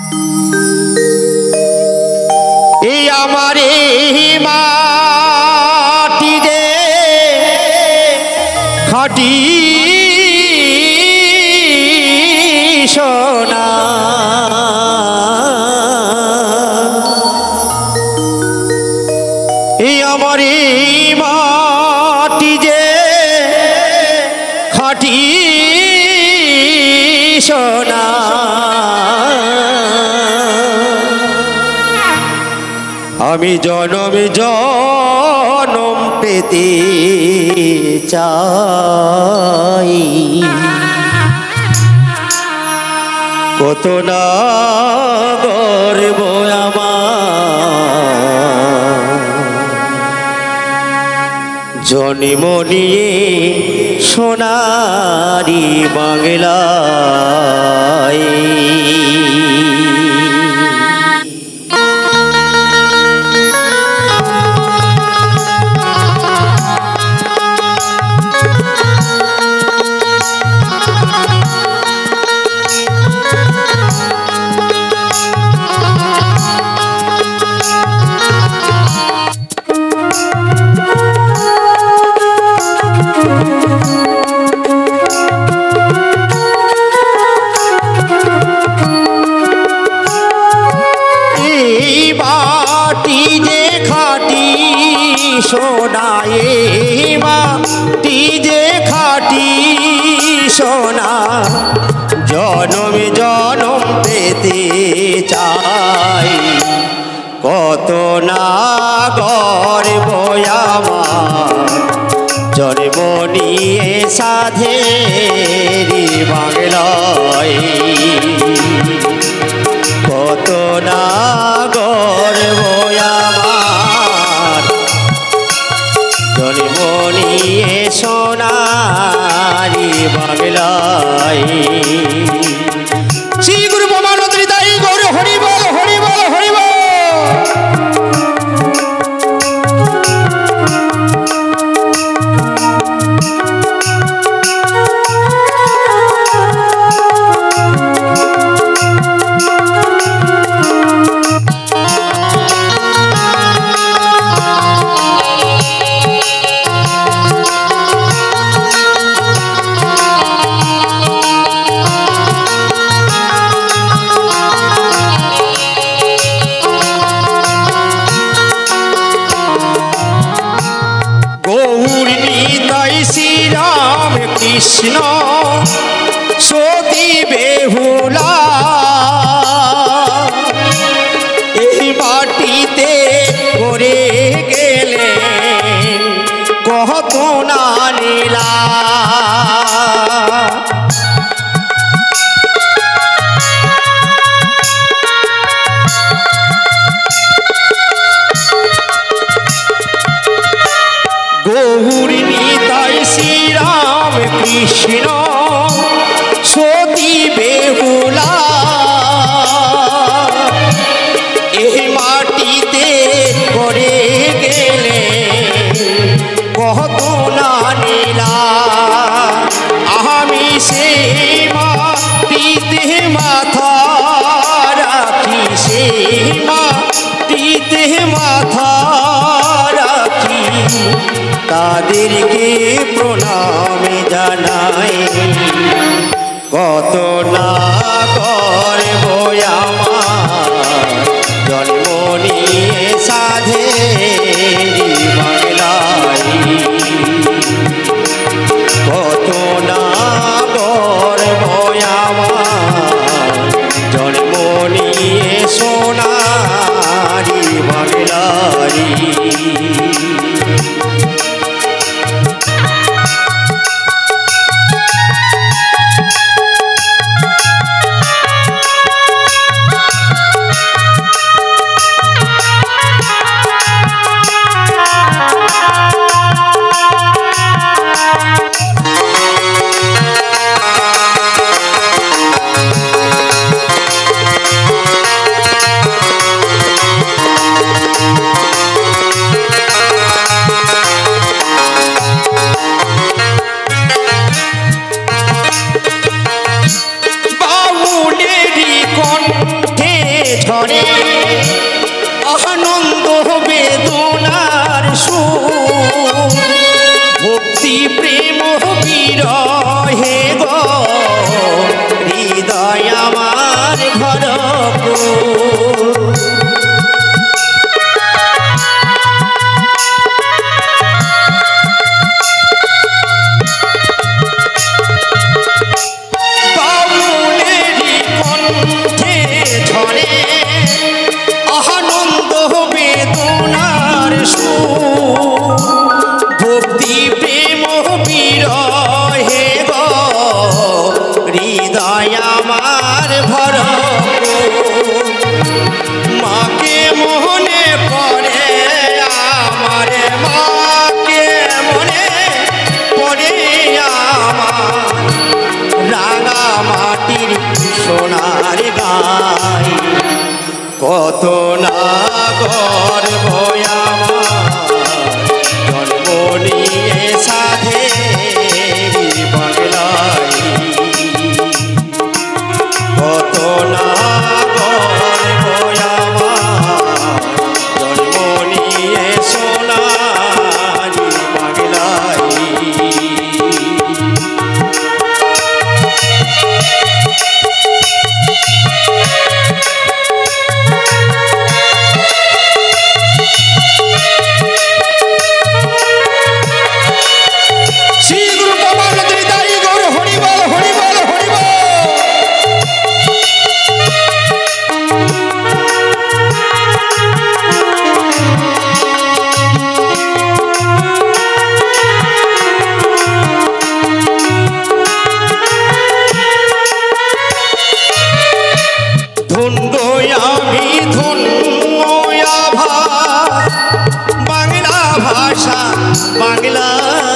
এই আমার মাটি রে খাটি সোনা এই আমার মাটি যে খাটি সোনা আমি জনম জনম পেতে চাই কত না গর্ব আমার জন্ম নিয়ে সোনারি বাংলায় সোনায় মাটি যে খাটি সোনা জনম জনম পেতে চাই কত না গর্ব আমার জন্ম নিয়ে সাধেরি বাংলায় কত না গর্ব আমার জন্ম নিয়ে সোনারি বাংলায় শ্রী গুরু পরমানন্দ হৃদয় গৌর হরি বল হরি বল হরি বল কৃষ্ণ সতী বেহুলা এই মাটিতে করে গেলে কত না লীলা গৌর নিতাই শ্রীরাম কৃষ্ণ সতী বেহুলা এই মাটিতে করে গেলে কত না নীলা আমি সেই মাটিতে মাথা রাখি সেই মাটিতে মাথা রাখি তাদেরকে প্রণাম জানাই কত না গর্ব আমার জন্ম নিয়ে সাধেরি বাংলায় কত না গর্ব আমার জন্ম নিয়ে সোনারি বাংলায় ঝরে আনন্দ বেদনার সুর ভক্তি প্রেম বিরহে গো হৃদয় আমার ভরপুর ভক্তি প্রেম বিরহে গো হৃদয় আমার ভরপুর মাকে মনে পড়ে আমার মাকে মনে পড়ে আমার রাঙা মাটির সোনার গাই কত না গর্ব আমার জন্ম নিয়ে সাধে বাংলায় কত না গর্ব আমার জন্ম নিয়ে সোনারি বাংলায় বাংলা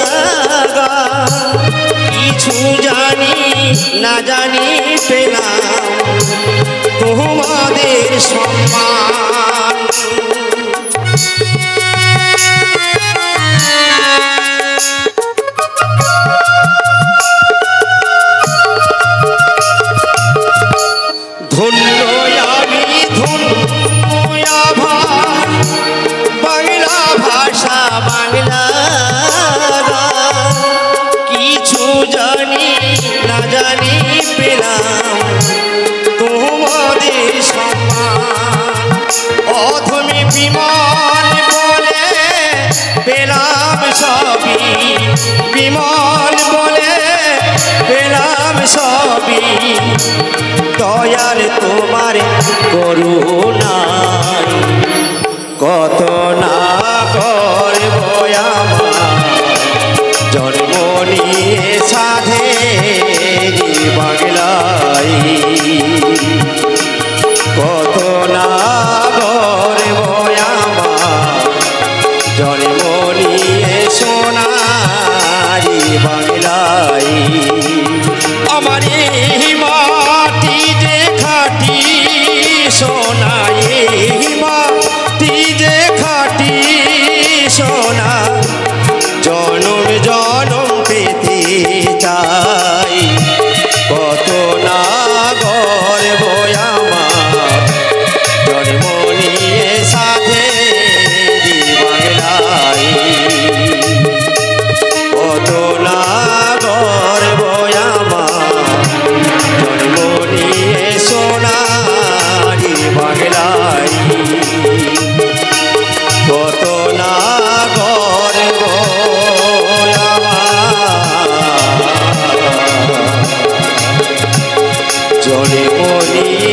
কিছু জানি না জানি পেলাম তোমাদের সম্মান ধন্য আমি ধন্য বাংলা ভাষা বাংলা কিছু জানি না জানি পেলাম তোমাদের সম্মান অধমে বিমান বলে পেলাম সবই বিমান বলে পেলাম সবই দয়াল তোমার করুণায় কত না করব আমার জন্ম নিয়ে সাধে বাংলায় কত না করব আমার জন্ম নিয়ে সোনারি বাংলায় আমার এই মাটি যে খাটি সোনাই মাটি যে খাটি সোনা জনম জনম পেতে চাই কত না গর্ব আমার জন্ম নিয়ে সাধে বাংলায় কত না গর্ব আমার জন্ম নিয়ে সোনারি বাংলায় কত না গর্ব জন্ম নিয়ে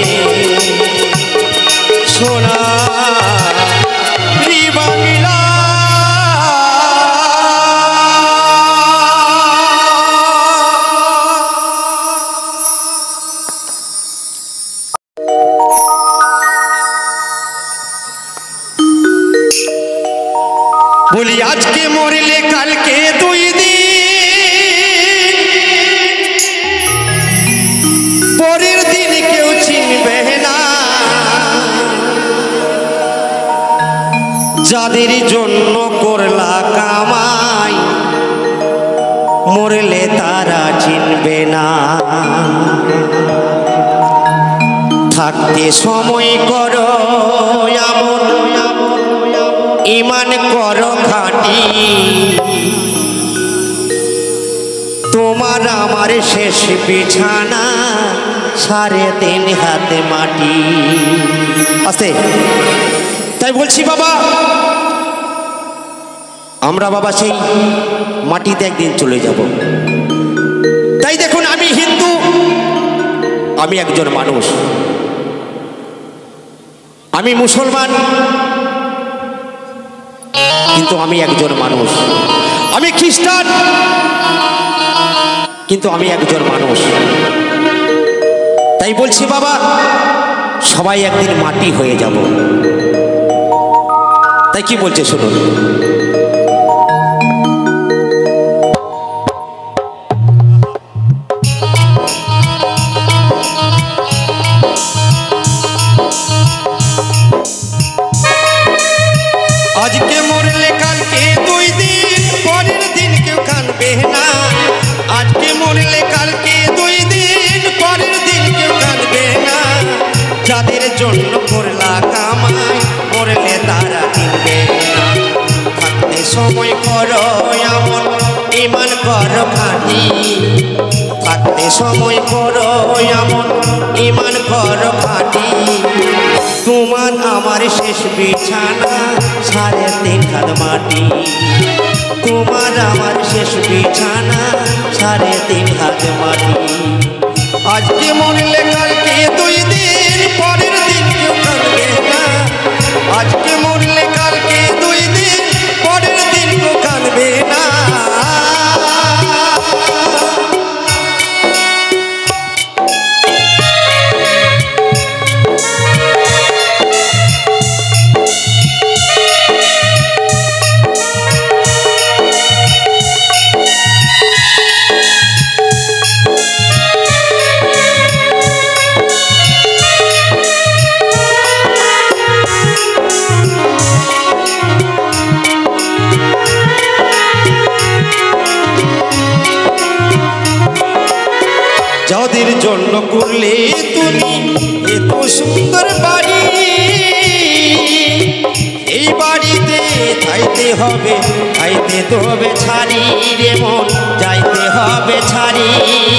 সোনারি বাংলা বলি আজকে মরলে কালকে 2 দিন পরের দিন কেউ চিনবে না যাদের জন্য করলা কামাই মরলে তারা চিনবে না থাকতে সময় করো এমন ইমান করো খাঁটি তোমার আমার শেষ বিছানা 3.5 হাত মাটি আছে তাই বলছি বাবা আমরা বাবা সেই মাটিতে একদিন চলে যাব তাই দেখুন আমি হিন্দু আমি একজন মানুষ আমি মুসলমান কিন্তু আমি একজন মানুষ আমি খ্রিস্টান কিন্তু আমি একজন মানুষ তাই বলছি বাবা সবাই একদিন মাটি হয়ে যাব তাই কি বলছে শুনুন আজকে মরলে কালকে 2 দিন পরের দিন কেউ কাঁদবে না আজকে মরলে কালকে 2 দিন পরের দিন কেউ কাঁদবে না যাদের জন্য করলা কামাই মরলে তারা কিনবে না থাকতে সময় করো এমন ইমান করো খাঁটি থাকতে সময় করো এমন ইমান করো খাঁটি তোমার আমার শেষ বিছানা 3.5 হাত মাটি তোমার আমার শেষ বিছানা 3.5 হাত মাটি আজকে মরলে কালকে 2 দিন পরের দিন কেউ কাঁদবে না আজকে মরলে কালকে 2 দিন পরের দিন কেউ কাঁদবে না যাদের জন্য করলে তুমি এত সুন্দর বাড়ি এই বাড়িতে যাইতে হবে খাইতে তো হবে ছাড়ি রে মন যাইতে হবে ছাড়ি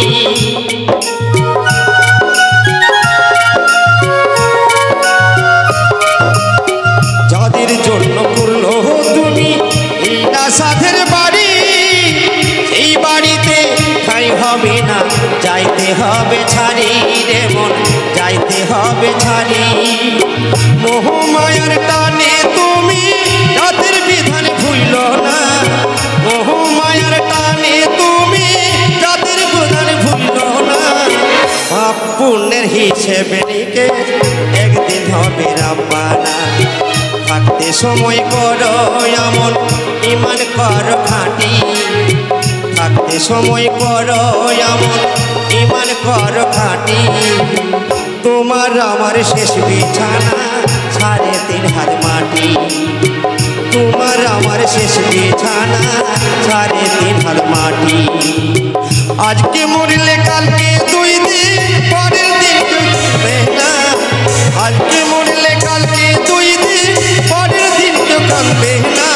যাদের জন্য করলো তুমি এই সাধের বাড়ি এই বাড়িতে ঠাই হবে না যাইতে হবে ছাড়ি রে মন যাইতে হবে ছাড়ি মোহমায়ার টানে তুমি রাতের বিধান ভুইল না মোহমায়ার টানে তুমি রাতের বিধান ভুইল না পাপ পুণ্যের হিসেবে নিকে একদিন হবে রাব্বানা থাকতে সময় করো এমন ইমান করো খাঁটি থাকতে সময় করো এমন ইমান করো খাঁটি তোমার আমার শেষ বিছানা 3.5 হাত মাটি তোমার আমার শেষ বিছানা 3.5 হাত মাটি আজকে মরলে কালকে 2 দিন পরের দিন কেউ কাঁদবে না আজকে মরলে কালকে 2 দিন পরের দিন কেউ কাঁদবে না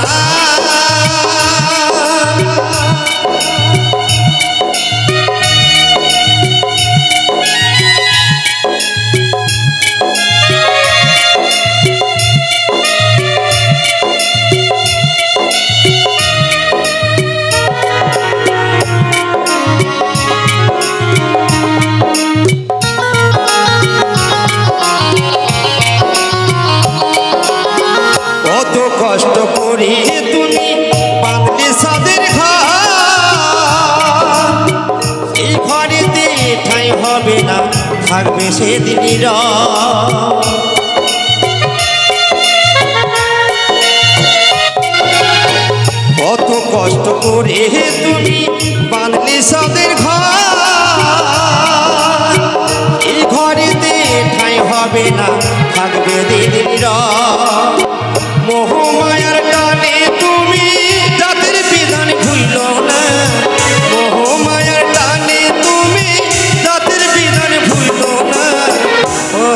কষ্ট করে তুমি বাঁধলে সাদের ঘর এই ঘরেতে ঠাঁই হবে না থাকবে সেদিনই কত কষ্ট করে তুমি বাঁধলে সাদের ঘর এই ঘরেতে ঠাঁই হবে না থাকবে দিদির মোহমায়ার টানে তুমি রাতের বিধান ভুইল না মোহমায়ার টানে তুমি রাতের বিধান ভুইল না ও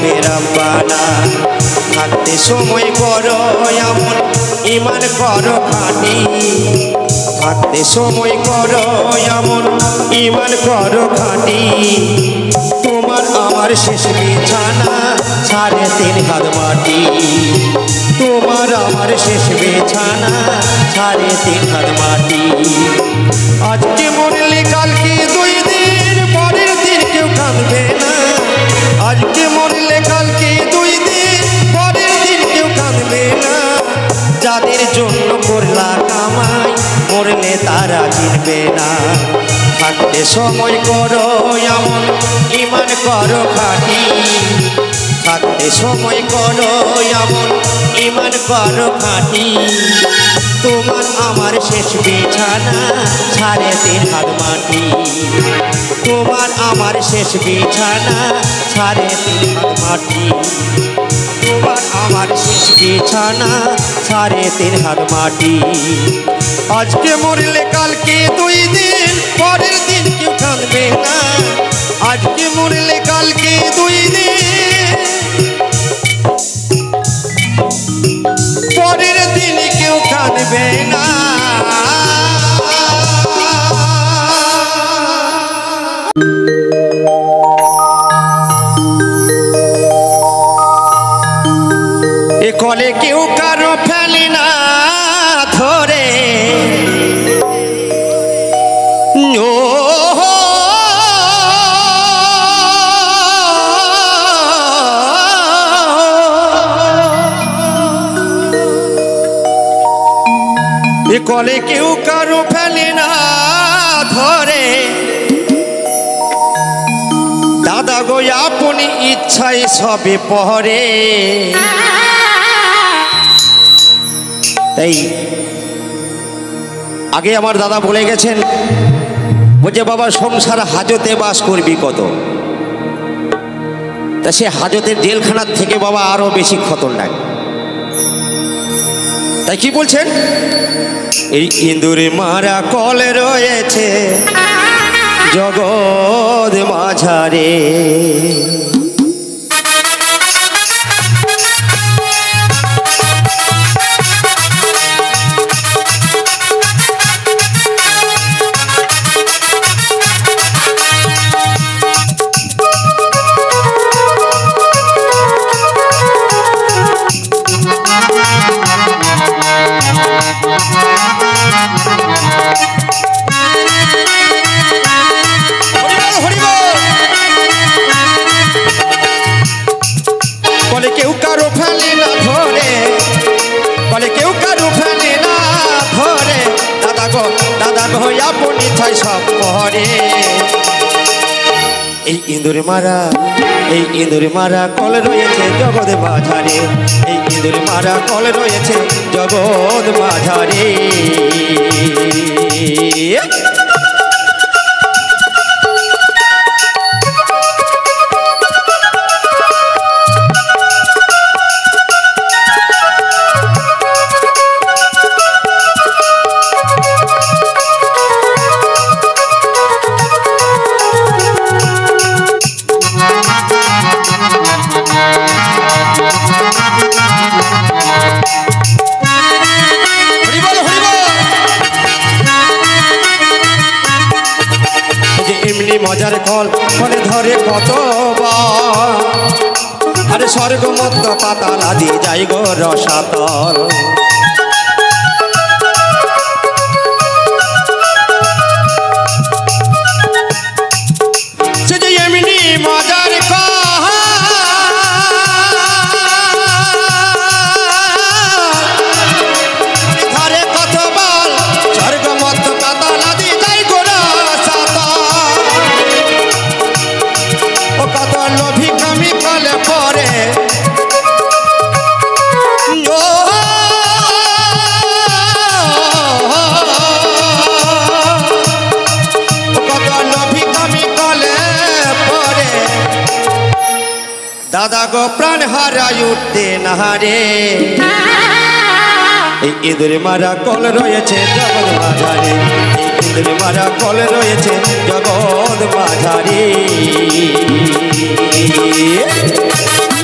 হবে রব্বানা। থাকতে সময় করো এমন ঈমান করো খাঁটি, থাকতে সময় করো এমন ঈমান করো খাঁটি। তোমার আমার শেষ বিছানা 3.5 হাত মাটি, তোমার আমার শেষ বিছানা 3.5 হাত মাটি। আজকে মরলে কালকে 2 দিন, পরের দিন কেউ কাঁদবে না। আজকে মরলে কালকে 2 দিন, পরের দিন কেউ কাঁদবে না। যাদের জন্য করলা কামাই মরলে তারা চিনবে না। থাকতে সময় করো এমন ঈমান করো খাঁটি, থাকতে সময় করো এমন ঈমান করো খাঁটি। তোমার আমার শেষ বিছানা 3.5 হাত মাটি, তোমার আমার শেষ বিছানা 3.5 হাত মাটি, তোমার আমার শেষ বিছানা 3.5 হাত মাটি। আজকে মরলে কালকে 2 দিন, পরের দিন কেউ কাঁদবে না। আজকে মরলে কালকে 2 দিন, পরের দিন কেউ কাঁদবে না। এ কলে কেউ কারো ফেলে না ধরে, এ কলে কেউ কারো ফেলে না ধরে। দাদা গো আপনি ইচ্ছায় সবে পরে। তাই আগে আমার দাদা বলে গেছেন, বলছে বাবা সংসার হাজতে বাস করবি কত। তা সে হাজতের জেলখানার থেকে বাবা আরো বেশি খতরনাক। তাই কি বলছেন, এই ইঁদুরে মারা কল রয়েছে জগৎ মাঝারে। এই ইঁদুর মারা, এই ইঁদুর মারা কল রয়েছে জগৎ মাঝারে, এই ইঁদুর মারা কল রয়েছে জগৎ মাঝারে। মজার কল ফলে ধরে কতবার, আরে স্বর্গ মধ্য পাতাল আদি যাই গো রসাতল। সে যে এমনি মজার কল ধরে কতবার, স্বর্গ মধ্য পাতাল আদি যাই গো কত লোভী কামি কলে পরে। কত লোভী কামি কলে পরে, দাদা গো প্রাণ হারাই উঠতে নাহারে। এই ইঁদুর মারা কল রয়েছে জগৎ মাঝারে, এই ইঁদুর মারা কল রয়েছে জগৎ মাঝারে।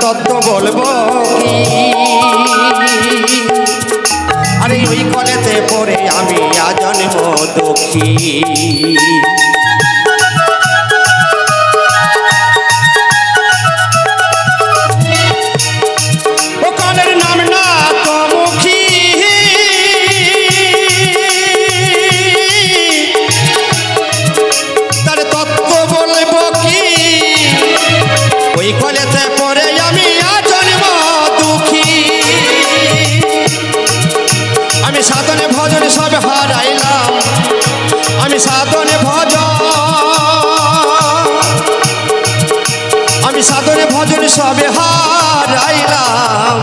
তত্ত্ব বলবো কি আরে ওই কলেতে পড়ে আমি আজন্ম দুঃখী ও কলের নাম না তো মুখী তার তত্ত্ব বলবো কি ওই কলেতে পড়ে আমি আজন্ম দুঃখী আমি সাধনে ভজন সব হারাইলাম আমি সাধনে ভজন সবে হারাইলাম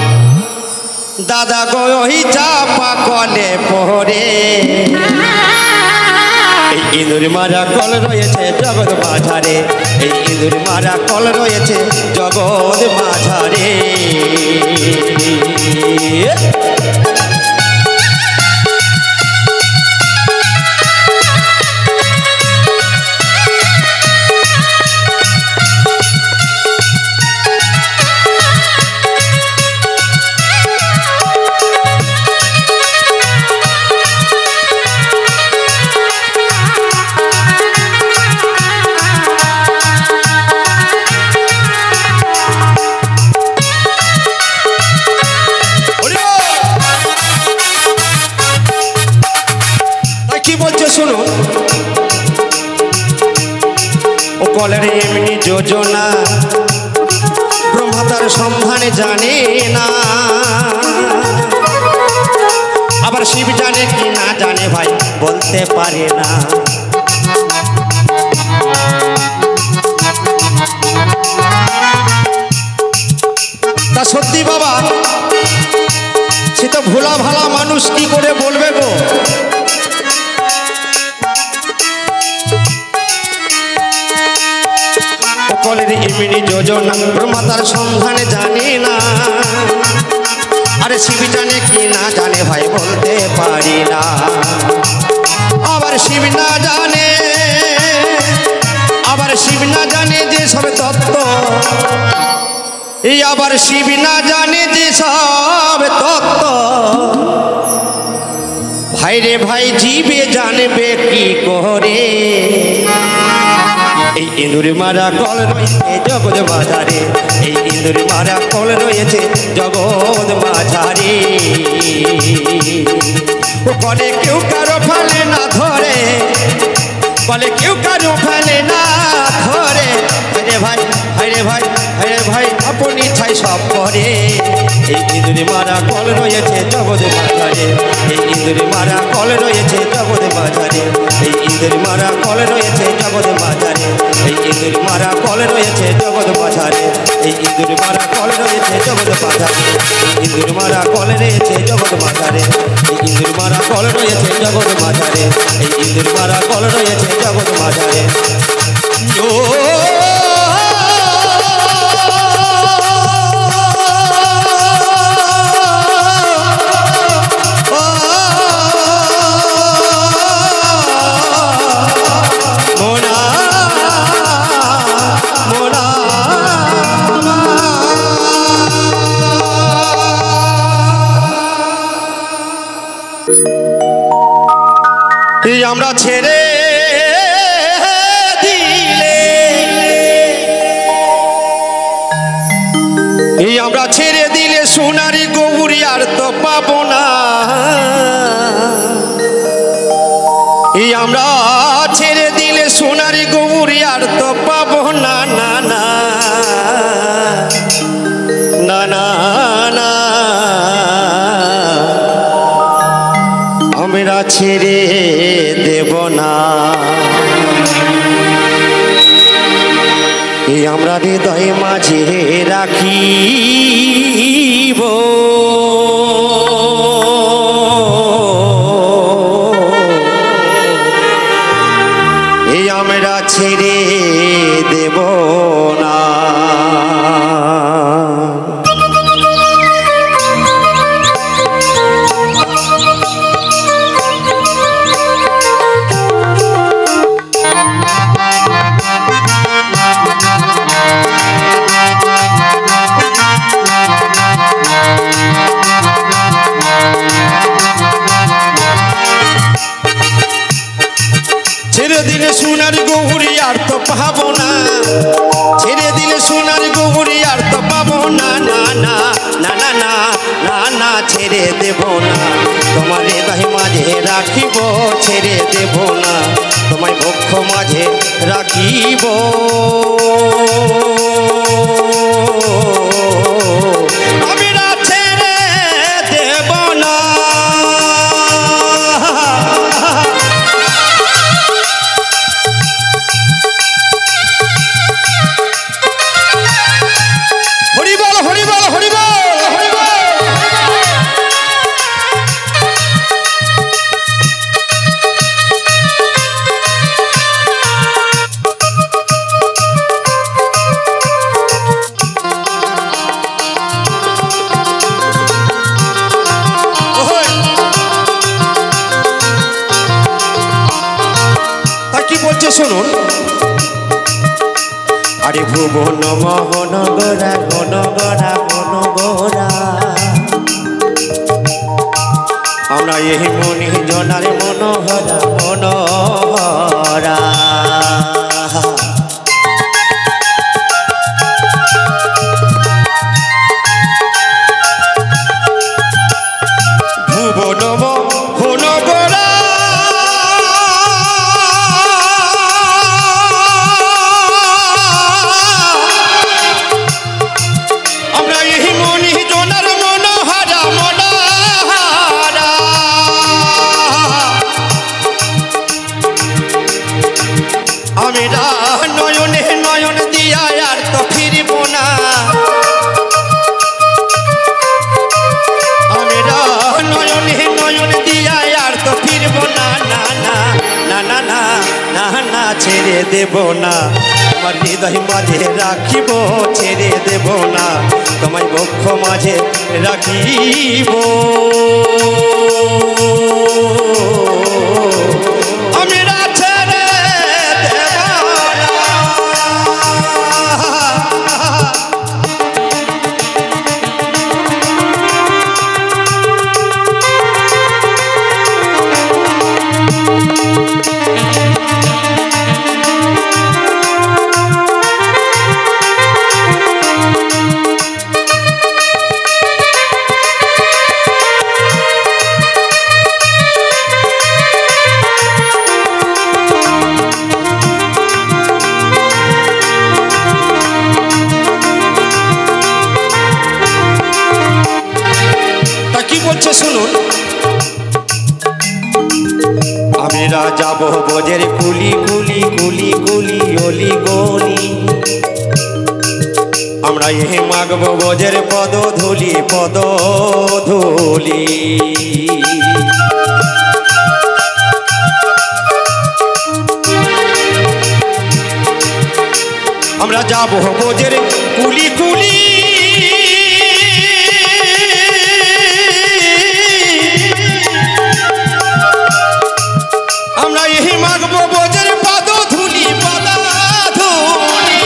দাদা গো ওই চাপা কলে পড়ে এই ইঁদুর মারা কল রয়েছে জগৎ মাঝারে এই ইঁদুর মারা কল রয়েছে জগৎ মাঝারে শুনুন ও কলের এমনি যোজনা ব্রহ্মা তার সন্ধানে জানে না আবার শিব জানে কি না জানে ভাই বলতে পারে না তা সত্যি বাবা সে তো ভোলা ভালা মানুষ কি করে বলবে গো কলের এমনি যোজনা ব্রহ্মা তার সন্ধানে জানে না আরে শিব জানে কি না জানে ভাই বলতে পারি না আবার শিব না জানে যে সব তত্ত্ব এই আবার শিব না জানে যে সব তত্ত্ব ভাই রে ভাই জীবে জানবে কি করে এই ইঁদুর মারা কল রয়েছে জগৎ মাঝারে এই ইঁদুর মারা কল রয়েছে জগৎ মাঝারে ও বলে কেউ কারো ফেলে না ধরে বলে কেউ কারো ফেলে না ধরে রে ভাই রে ভাই রে ভাই আপনি ছাই সব করে এই ইঁদুর মারা কল রয়েছে জগৎ মাঝারে এই ইঁদুর মারা কল রয়েছে জগৎ মাঝারে এই ইঁদুর মারা কল রয়েছে জগৎ মাঝারে এই ইঁদুর মারা কল রয়েছে জগৎ মাঝারে এই ইঁদুর মারা কল রয়েছে জগৎ মাঝারে ইঁদুর মারা কল রয়েছে জগৎ মাঝারে এই ইঁদুর মারা কল রয়েছে জগৎ মাঝারে এই ইঁদুর মারা কল রয়েছে জগৎ মাঝারে আমরা ছেড়ে দিলে আমরা ছেড়ে দিলে সোনারি গৌরী আর তো পাবো না আমরা ছেড়ে দিলে সোনারি গৌরী আর তো পাবো না না না না না না আমরা ছেড়ে দেব না আমরা হৃদয় মাঝে রাখিব আমরা ছেড়ে দেব না ছেড়ে দিলে সোনার গৌরী আর তো পাবো না, ছেড়ে দিলে সোনার গৌরী আর তো পাবো না, না না না না না না না ছেড়ে দেব না, তোমার হৃদয় মাঝে রাখিব, ছেড়ে দেব না, তোমায় বক্ষ মাঝে রাখিব, আমি না ছেড়ে দেব না। হরিবল হরিবল হরিবল হরিবল। শুনুন, আরে ভুবন মোহন গোরা ঘন গোরা ঘন গোরা, আমরা এই মনি জনার মনোহরা মনোহরা, ভুবন মোহন গোরা নয়নে নয়ন দিয়া আর তো ফিরব না, আমরা নয়নে নয়ন দিয়া আর তো ফিরব না, না না না না না না না ছেড়ে দেব না, আমার হৃদয় মাঝে রাখিব, ছেড়ে দেব না, তোমায় বক্ষ মাঝে রাখিব, শুনুন, আমরা যাব বজের কুলি কুলি কুলি কুলি অলি গলি, আমরা এই মাগব বজের পদ ধুলি পদ ধুলি, আমরা যাব বজের কুলি কুলি, আমরা এই মাগব বজের পদ ধুলি পদ ধুলি,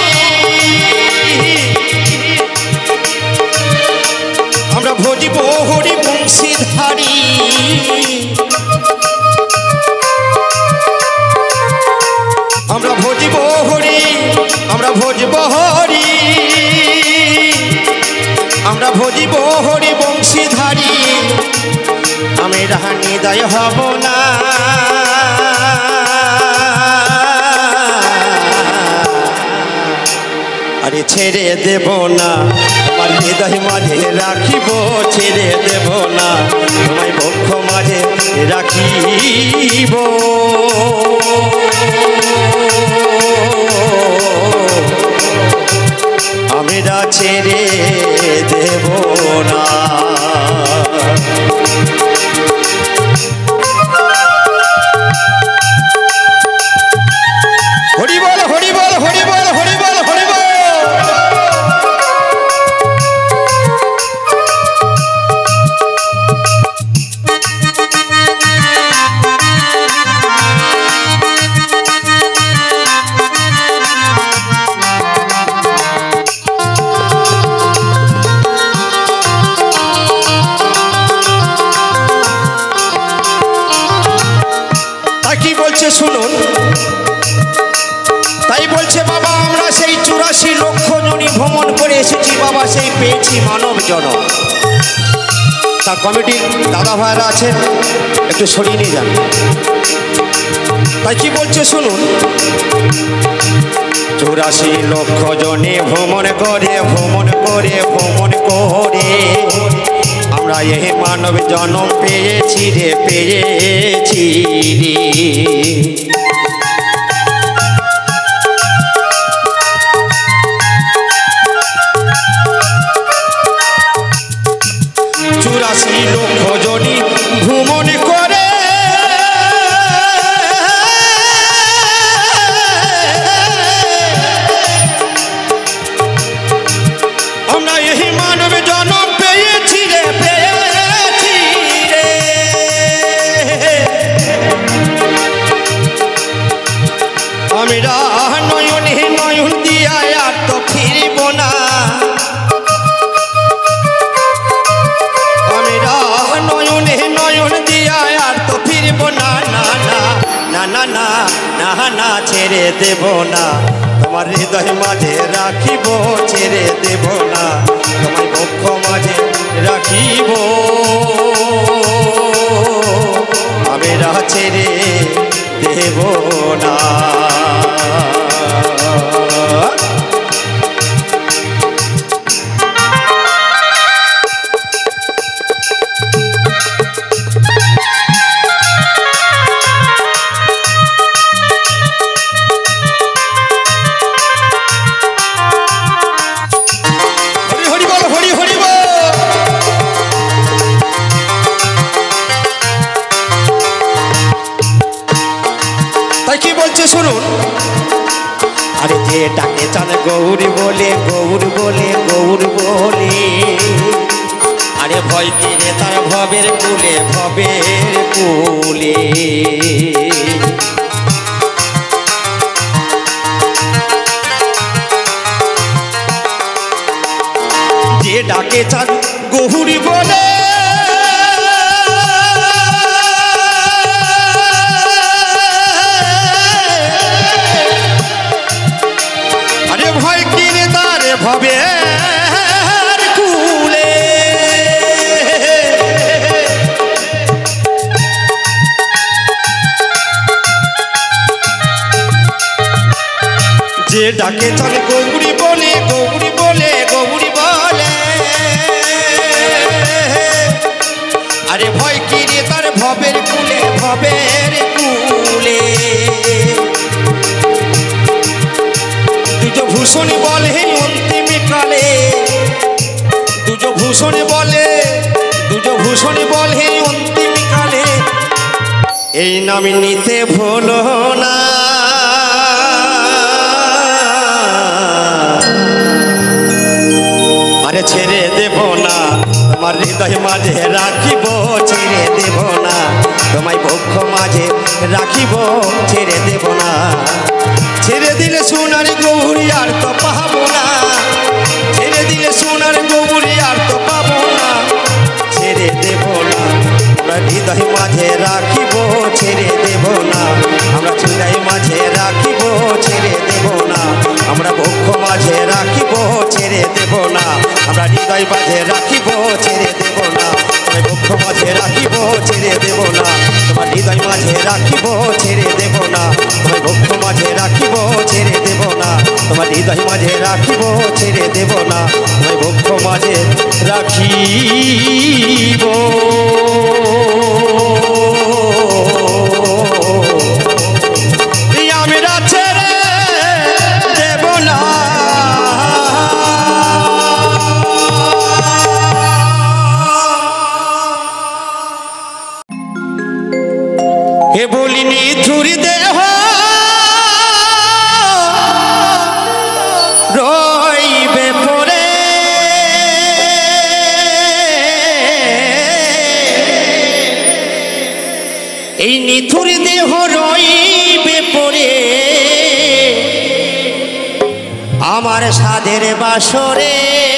আমরা ভজিব হরি বংশীধারী, আমরা ভজিব হরি, আমরা ভজব হরি, আমরা ভজিব হরি বংশীধারী, আমি রাহানি দায় হব না, আরে ছেড়ে দেব না, আমার হৃদয় মাঝে রাখিব, ছেড়ে দেব না, তোমায় বক্ষ মাঝে রাখিব, আমরা ছেড়ে দেব না। হরিবল হরিবল হরিবল হরিবল হরিবল। কি বলছে শুনুন, ভ্রমণ করে এসেছি বাবা, সেই পেয়েছি মানব জনম। তা কমিটির দাদা ভাইরা আছেন, একটু সরিয়ে নিয়ে যান। তাই কি বলছে শুনুন। 84 লক্ষ জনে ভ্রমণ করে আমরা এই মানব জনম পেয়েছি রে, পেয়েছি রে। 84 লক্ষ জনই ভ্রমণ করে আমরা এই মানব জনম পেয়েছি রে, পেয়েছি রে। আমরা নয়নে নয়ন দিয়া আর তো ফিরব না, নয়নে নয়ন দিয়া আর তো ফিরব না, না না না না না না না, ছেড়ে দেব না তোমার হৃদয় মাঝে রাখিব, ছেড়ে দেব না তোমার বক্ষ মাঝে রাখিব, আমরা ছেড়ে দেব না। শুনুন। আরে যে ডাকে চান গৌরী বলে, গৌর বলে, গৌর বলে, আরে ভয় কিনে তার ভবের কুলে, ভবের কুলে। যে ডাকে চান গৌরী বলে, ভয় কিনে তার ভবের কুলে। যে ডাকে চলে গৌরী বলে, গৌরী বলে, গৌরী বলে, আরে ভয় কিনে তার ভবের কুলে, ভবের কুলে। ভূষণ বলে অন্তিম কালে, দুজ ভূষণ বলে, দুজ ভূষণ বলে অন্তিম কালে, এই নাম নিতে ভুলো না, আরে ছেড়ে দেব না তোমার হৃদয় মাঝে রাখিব, ছেড়ে দেব না তোমায় বক্ষ মাঝে রাখিব, ছেড়ে দেব না। ছেড়ে দিলে সোনার গৌরী আর তো পাবো না, ছেড়ে দিলে সোনার গৌরী আর তো পাবো না, ছেড়ে দেব না আমরা হৃদয় মাঝে রাখিব, ছেড়ে দেব না আমরা হৃদয় মাঝে রাখিব, ছেড়ে দেব না আমরা বক্ষ মাঝে রাখিব, ছেড়ে দেব না আমরা হৃদয় মাঝে রাখিব, ছেড়ে দেব না তোমায় বক্ষ মাঝে রাখিব, ছেড়ে দেব না তোমার হৃদয় মাঝে রাখিব, ছেড়ে দেব না তোমায় বক্ষ মাঝে রাখিব, ছেড়ে দেব না তোমার হৃদয় মাঝে রাখিব, ছেড়ে দেব না তোমায় বক্ষ মাঝে রাখিব। আমরা ছেড়ে দেব না। হে বলিনি ধুরি দেহ রইবে পরে, এই নিথুর দেহ রইবে পরে আমার সাধের বাসরে,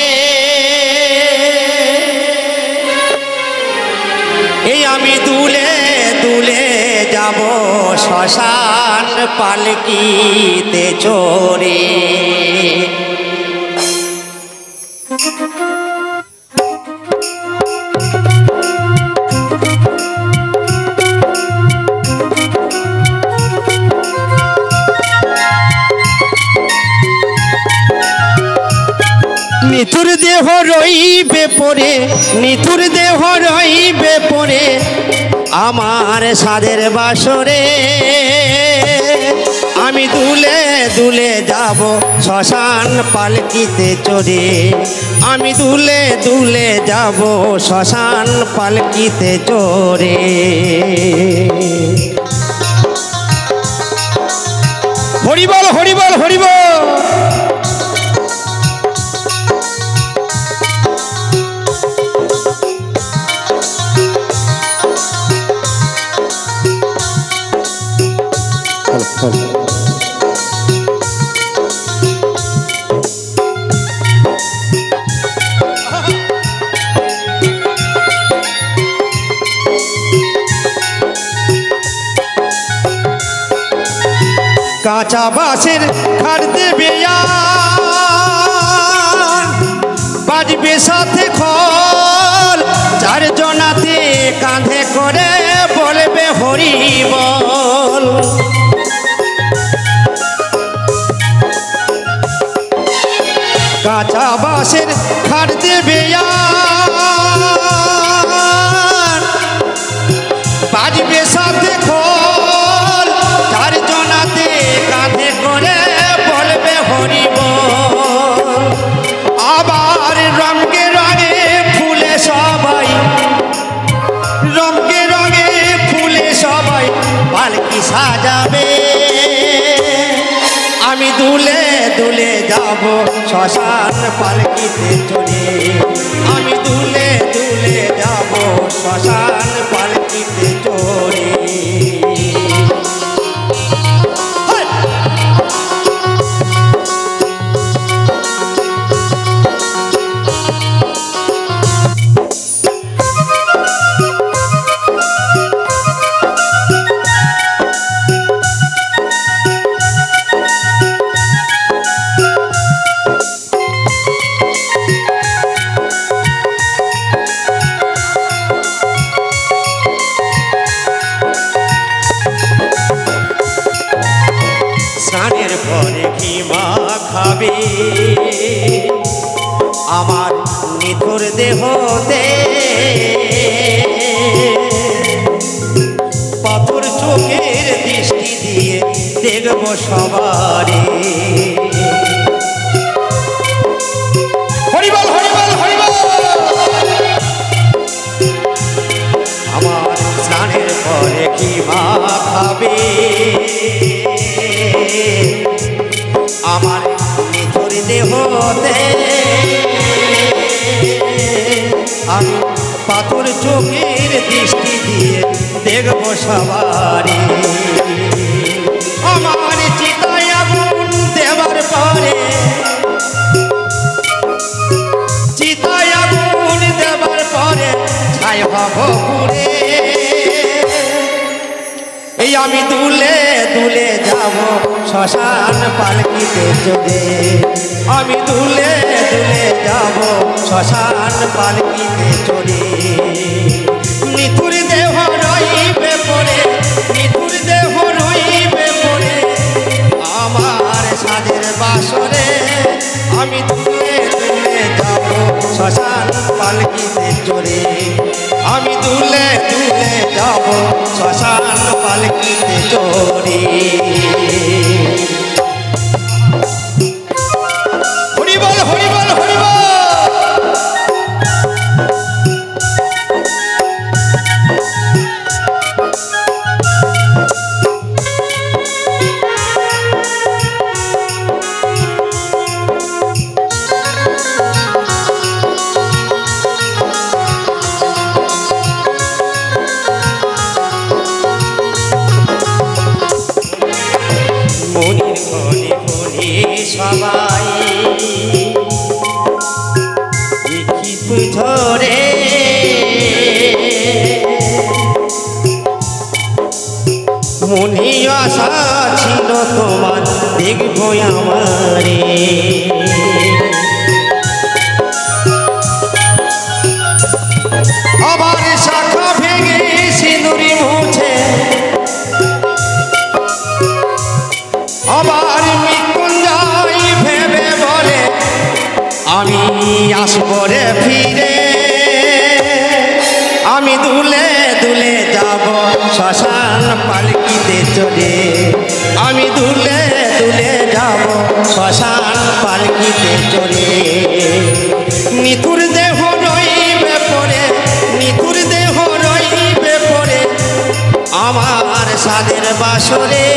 এই আমি দুলে দুলে যাব শ্মশান পালকিতে চড়ে। নিথুর দেহ রইবে পড়ে, নিথুর দেহ রইবে পড়ে আমার সাদের বাসরে। আমি দুলে দুলে যাব শ্মশান পালকিতে চড়ে, আমি দুলে দুলে যাব শ্মশান পালকিতে চড়ে। হরিবল হরিবল হরিবল। কাঁচা বাঁশের খাট দেবে বাজবে সাথে খল, চারজনাতে কাঁধে করে বলবে হরি বল। কাঁচা বাঁশের খাট দেবে বাজবে সাথে খল, চারজনাতে কাঁধে করে বলবে হরি বল। আবার রঙে রঙে ফুলে সবাই, রঙে রঙে ফুলে সবাই পালকি সাজাবে। আমি দুলে দুলে যাব শ্মশান পালকিতে চড়ে, আমি দুলে দুলে যাব শ্মশান পালকিতে চড়ে। স্নানের পরে কি মা খাবে আমার নিথুর দেহতে, পাথর চোখের দৃষ্টি দিয়ে দেখব সবারে। হরিবল হরিবল হরিবল। আমার স্নানের পরে কি মা খাবে আমার নিথুর দেহতে, আমি পাথর চোখের দৃষ্টি দিয়ে দেখব সবারে। আমার চিতায় আগুন দেবার পরে, চিতায় আগুন দেবার পরে ছাই হব পুরে। এই আমি দুলে দুলে যাব শ্মশান পালকিতে চড়ে, আমি দুলে দুলে যাব শ্মশান পালকিতে চড়ে। নিথুর দেহ রইবে পড়ে, নিথুর দেহ রইবে পড়ে আমার সাদের বাসরে। আমি দুলে দুলে যাব শ্মশান পালকিতে চড়ে, আমি দুলে দুলে যাব শ্মশান পালকিতে চড়ে। হরিবল হরিবল হরিবল। মনির মনে মনে সবাই লিখিত ধরে, মনে আশা ছিল তোমার দেখব আমারে। আসবো রে ফিরে আমি দুলে দুলে যাব শ্মশান পালকিতে চড়ে আমি দুলে দুলে যাব শ্মশান পালকিতে চড়ে নিতুর দেহ রইবে পড়ে নিতুর দেহ রইবে পড়ে আমার সাদের বাসরে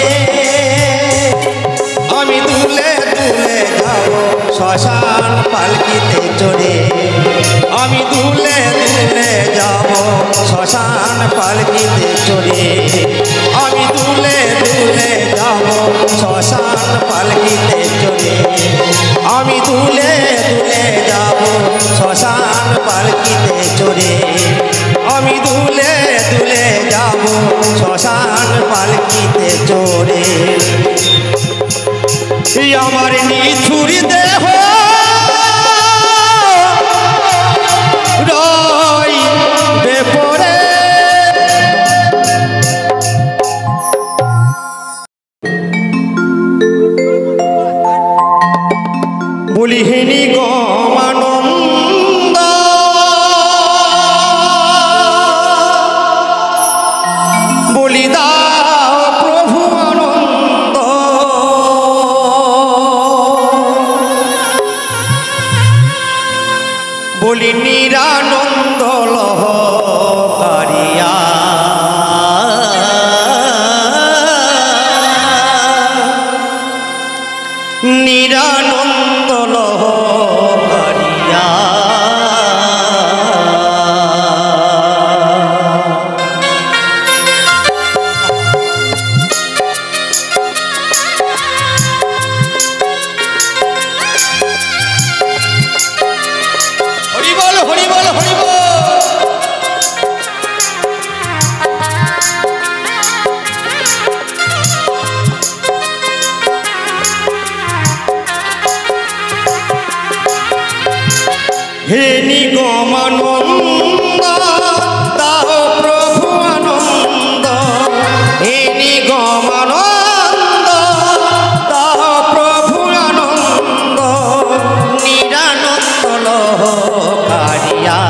আমি দুলে দুলে যাব শ্মশান পালকিতে চড়ে আমি দুলে দুলে যাব শ্মশান পালকিতে চড়ে আমি দুলে দুলে যাব শ্মশান পালকিতে চড়ে আমি দুলে দুলে যাব শ্মশান পালকিতে চড়ে আমি দুলে দুলে যাব শ্মশান পালকিতে চড়ে আমার নিথুর দেহ রইবে পড়ে বলিহিনী গমানন্দ বলি দাও প্রভু আনন্দ বলি নিরানন্দ লহকারিয়া নিরানন্দ লহকারিয়া হরি বল হরি বল হরি বল হে নিগমানন্দ দাও প্রভু আনন্দ হে নিগমানন্দ দাও প্রভু আনন্দ নিরানন্দ লহকারিয়া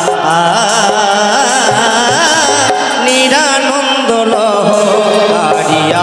নিরানন্দ লহকারিয়া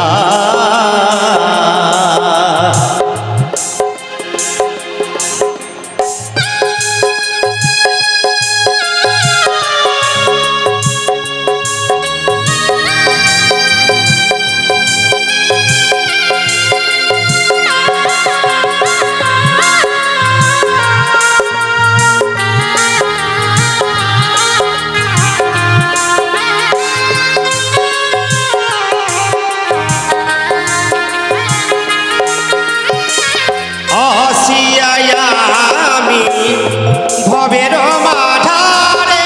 ভবের মাঝারে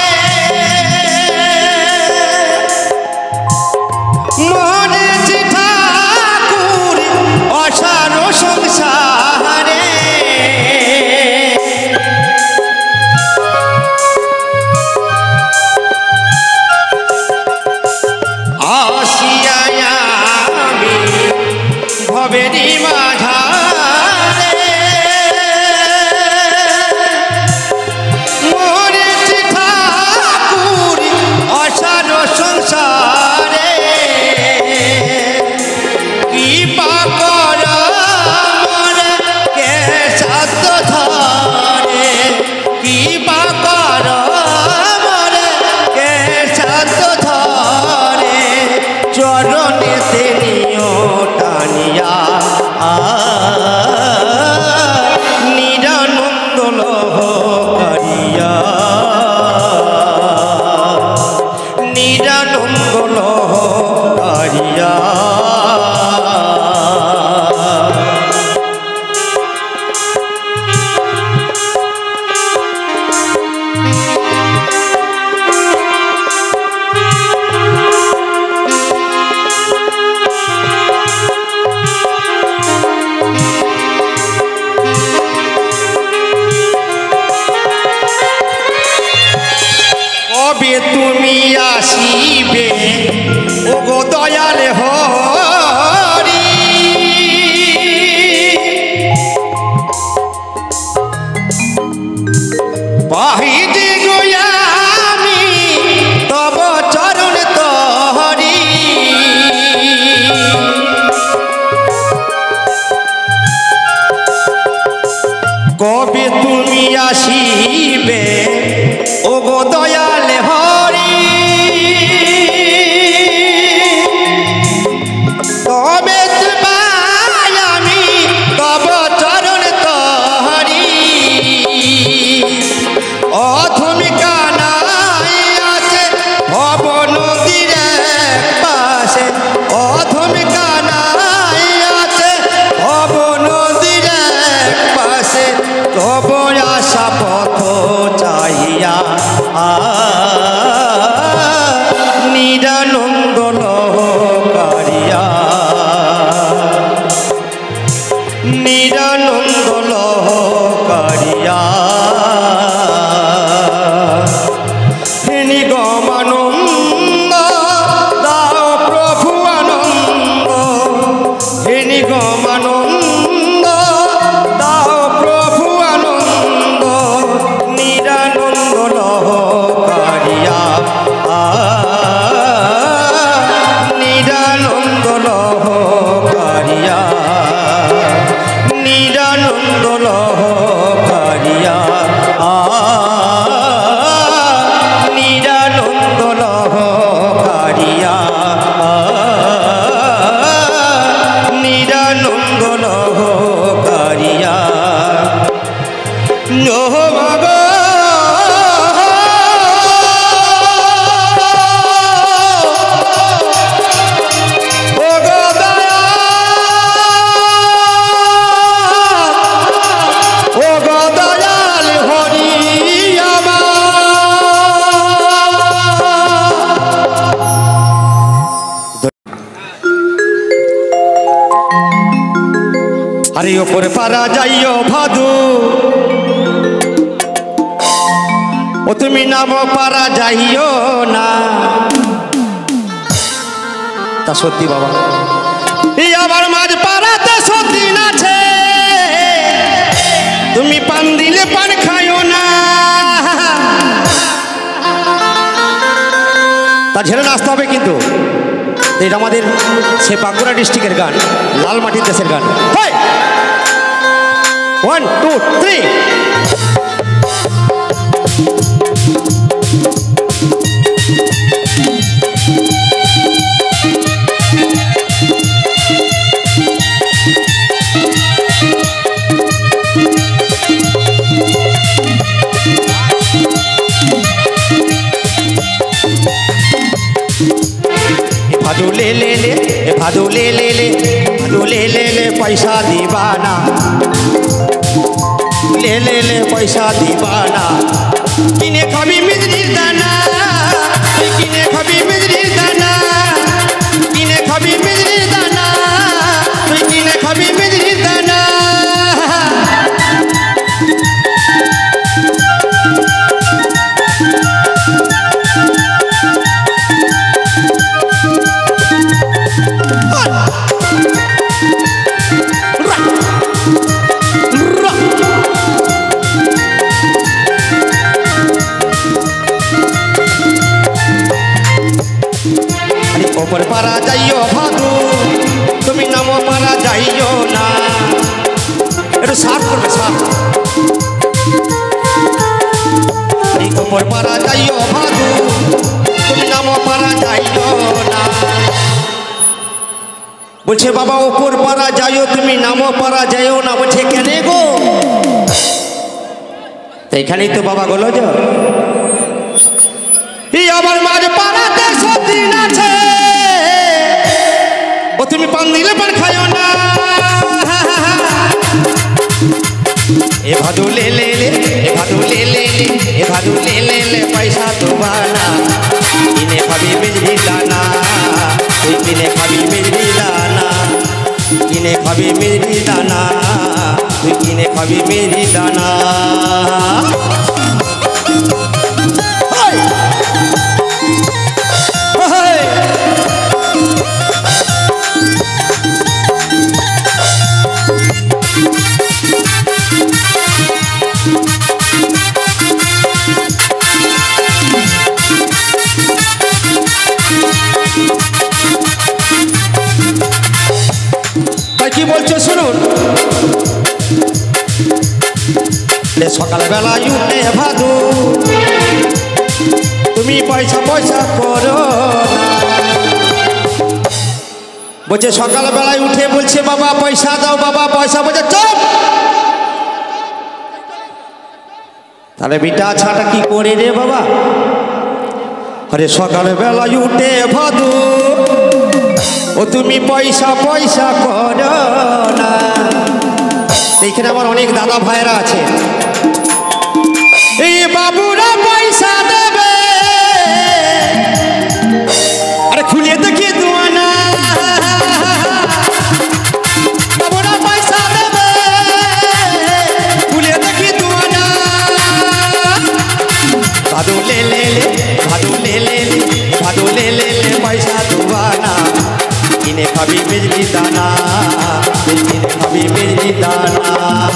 মরেছি ঠাকুর অসার সংসারে আসিয়া আমি ভবেরই মাঝারে সংসারে কি পাকর মরে কে সাত ধরে কি পাকর মরে কে সাত ধরে চরণেতে নিয় টানিয়া নিরানন্দ লহকারিয়া নিরানন্দ লহকারিয়া কবে তুমি আসিবে ওগো দয়াল হরি কবে পাই আমি তব চরণ তহরি অথমি কানাই আছে ভব নদীর পাশে অথমি কানাই আছে ভব নদীর পাশে তব আশা পথ চাইয়া নিরানন্দ লহকারিয়া নিরানন্দ লহকারিয়া হে নিগমানন্দ দাও প্রভু আনন্দ হে নিগমানন্দ দাও প্রভু আনন্দ নিরানন্দ লহকারিয়া নিরানন্দ লহকারিয়া নিরানন্দ লহকারিয়া নিরানন্দ লহকারিয়া নিরানন্দ লহকারিয়া আরে ওপরে পারা যাইও ভাদু ও তুমি নাম পারা যাইও না তা সত্যি বাবা এই আবার মাঝ পাড়াতে সত্যি আছে তুমি পান দিলে পান খাইও না তা ঝেড়ে নাচতে হবে কিন্তু এটা আমাদের সে বাঁকুড়া ডিস্ট্রিক্টের গান লালমাটির দেশের গান 1 2 3 भादू ले ले ले भादू ले ले ले भादू ले ले ले पैसा दीवाना ले ले ले पैसा दीवाना किने खाबी मिजरी दाना किने खाबी मिजरी दाना किने खाबी मिजरी दाना किने खाबी मिजरी दाना ওপর পারা যাইও ভাদু তুমি নাম পারা যাইও না একটু সাফ করবে সাফ ওপর পারা যাইও ভাদু তুমি নাম পারা যাইও না বলছে বাবা ওপর পারা যাইও তুমি নাম পারা যাইও না বলছে কেন গো তো এখানেই তো বাবা গেল যে আবার মাঝ পাড়াতে সত্যি আছে ও তুমি পান দিলে পান খাইও না এ ভাদু ले ले ले ए भादू ले ले ले ए भादू ले ले ले पैसा दुबाना किने खाबी मिजरी दाना তুই কিনে খাবি মিজরি দানা কিনে খাবি মিজরি দানা তুই কিনে খাবি মিজরি দানা কি বলছো শুনুন সকাল বেলা উঠে ভাদু তুমি পয়সা পয়সা করো না বলছে সকালবেলায় উঠে বলছে বাবা পয়সা দাও, বাবা পয়সা। বলছে চুপ। তাহলে বিটা ছাটা কি করে রে বাবা? আরে সকালবেলায় উঠে ভাদু ও তুমি পয়সা পয়সা করো না। এইখানে আমার অনেক দাদা ভাইরা আছে, এই বাবুরা পয়সা দেবে, আরে খুলে দেখি দুয়ানা, বাবুরা পয়সা দেবে, খুলে দেখি দুয়ানা। ভাদু লে লে লে, ভাদু লে লে লে, ভাদু লে লে লে, পয়সা দুয়ানা, কিনে খাবি বিজলি দানা, কিনে খাবি বিজলি দানা।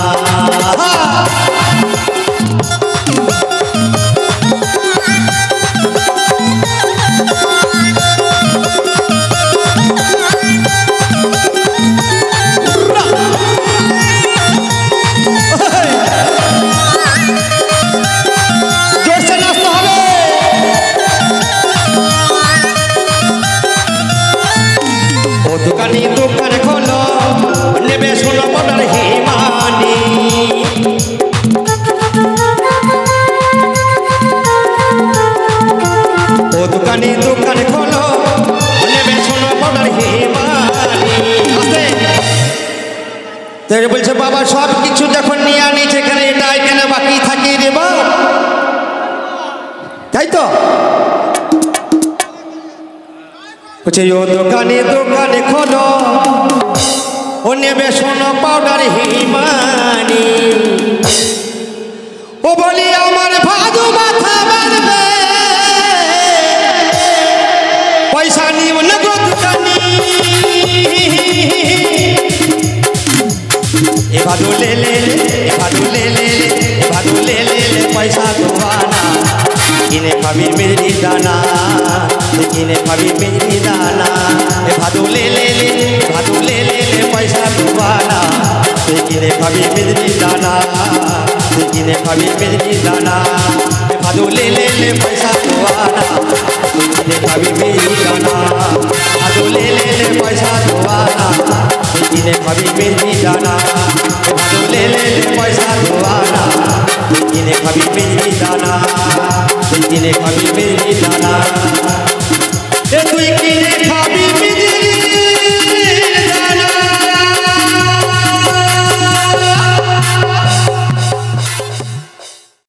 দোকানি দোকান খোলো, নেবে শোনো বর্ডার হিমানি। ও দোকানি দোকান খোলো, নেবে শোনো বর্ডার হিমানি। তাই বলছে বাবা সব কিছু যখন নিয়ে আনিছে এখানে এটা এখানে বাকি থাকে রে বাবা, তাই তো? বলছে ও দোকানে দোকানে খোলো, ও নেবে শোনো পাউডার হিমানি। ও বলি আমার ভাদু মাথা মারবে, পয়সা নিও না গো দোকানি। এ ভাদু লে লে লে, এ ভাদু লে লে লে, এ ভাদু লে লে লে, পয়সা দুয়ানা, কিনে খাবি বিজলি দানা, কিনে খাবি বিজলি দানা। এ ভাদু লে লে লে, ভাদু লে লে লে, পয়সা দুয়ানা, কিনে খাবি বিজলি দানা, কিনে খাবি বিজলি দানা। এ ভাদু লে লে লে, পয়সা দুয়ানা, কিনে খাবি বিজলি দানা। ভাদু লে লে লে, পয়সা দুয়ানা, কিনে খাবি বিজলি দানা। এ ভাদু লে লে লে, পয়সা দুয়ানা, কিনে খাবি বিজলি দানা, কিনে খাবি বিজলি দানা।